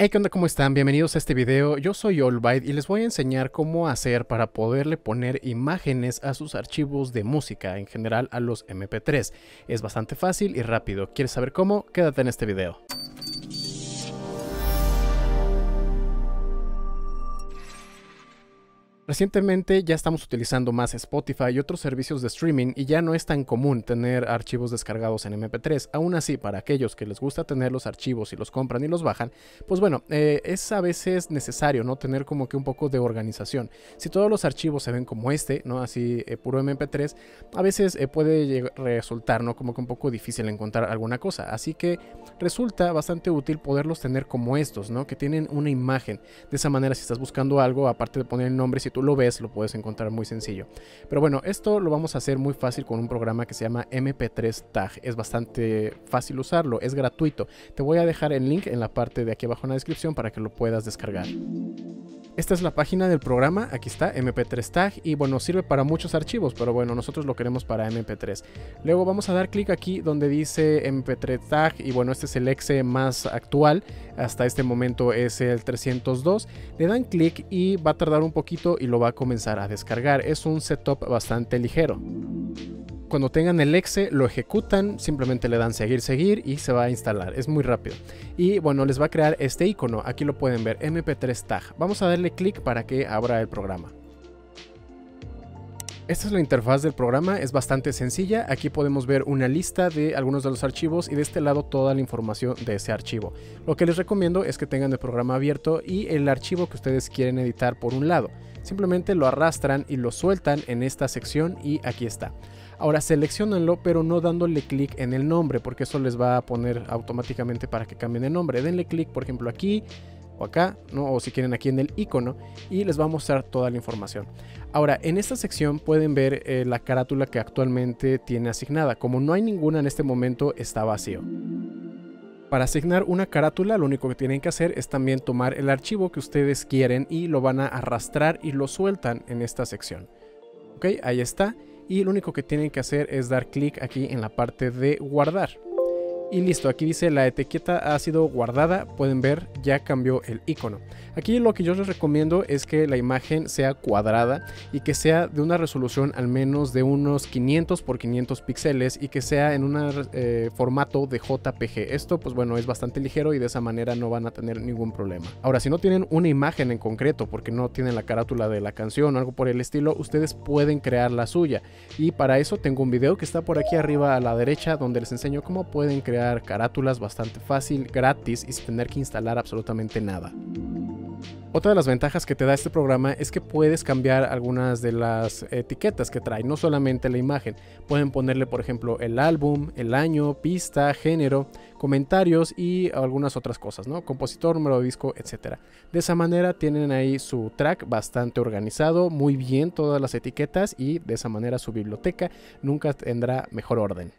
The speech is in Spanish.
Hey, ¿qué onda? ¿Cómo están? Bienvenidos a este video. Yo soy Allbyte y les voy a enseñar cómo hacer para poderle poner imágenes a sus archivos de música, en general a los MP3. Es bastante fácil y rápido. ¿Quieres saber cómo? Quédate en este video. Recientemente ya estamos utilizando más Spotify y otros servicios de streaming y ya no es tan común tener archivos descargados en MP3. Aún así, para aquellos que les gusta tener los archivos y los compran y los bajan, pues bueno, es a veces necesario, ¿no? Tener como que un poco de organización. Si todos los archivos se ven como este, ¿no? Así puro MP3, a veces puede resultar, ¿no? Como que un poco difícil encontrar alguna cosa. Así que resulta bastante útil poderlos tener como estos, ¿no? Que tienen una imagen. De esa manera, si estás buscando algo, aparte de poner el nombre, si tú lo ves, lo puedes encontrar muy sencillo. Pero bueno, esto lo vamos a hacer muy fácil con un programa que se llama MP3 Tag. Es bastante fácil usarlo, es gratuito. Te voy a dejar el link en la parte de aquí abajo en la descripción para que lo puedas descargar. Esta es la página del programa, aquí está, MP3 Tag, y bueno, sirve para muchos archivos, pero bueno, nosotros lo queremos para MP3. Luego vamos a dar clic aquí donde dice MP3 Tag, y bueno, este es el exe más actual, hasta este momento es el 302. Le dan clic y va a tardar un poquito y lo va a comenzar a descargar. Es un setup bastante ligero. Cuando tengan el exe lo ejecutan, simplemente le dan seguir y se va a instalar, es muy rápido. Y bueno, les va a crear este icono, aquí lo pueden ver, MP3 Tag. Vamos a darle clic para que abra el programa. Esta es la interfaz del programa, es bastante sencilla. Aquí podemos ver una lista de algunos de los archivos y de este lado toda la información de ese archivo. Lo que les recomiendo es que tengan el programa abierto y el archivo que ustedes quieren editar por un lado. Simplemente lo arrastran y lo sueltan en esta sección y aquí está. Ahora seleccionenlo, pero no dándole clic en el nombre, porque eso les va a poner automáticamente para que cambien el nombre. Denle clic, por ejemplo, aquí o acá, ¿no? O si quieren aquí en el icono, y les va a mostrar toda la información. Ahora, en esta sección pueden ver la carátula que actualmente tiene asignada. Como no hay ninguna en este momento, está vacío. Para asignar una carátula, lo único que tienen que hacer es también tomar el archivo que ustedes quieren y lo van a arrastrar y lo sueltan en esta sección. Ok, ahí está. Y lo único que tienen que hacer es dar clic aquí en la parte de guardar. Y listo, aquí dice la etiqueta ha sido guardada, pueden ver ya cambió el icono. Aquí lo que yo les recomiendo es que la imagen sea cuadrada y que sea de una resolución al menos de unos 500 por 500 píxeles y que sea en un formato de JPG. Esto pues bueno es bastante ligero y de esa manera no van a tener ningún problema. Ahora si no tienen una imagen en concreto porque no tienen la carátula de la canción o algo por el estilo, ustedes pueden crear la suya. Y para eso tengo un video que está por aquí arriba a la derecha donde les enseño cómo pueden crear carátulas bastante fácil, gratis y sin tener que instalar absolutamente nada. Otra de las ventajas que te da este programa es que puedes cambiar algunas de las etiquetas que trae, no solamente la imagen. Pueden ponerle, por ejemplo, el álbum, el año, pista, género, comentarios y algunas otras cosas, ¿no? Compositor, número de disco, etc. De esa manera tienen ahí su track bastante organizado, muy bien todas las etiquetas y de esa manera su biblioteca nunca tendrá mejor orden.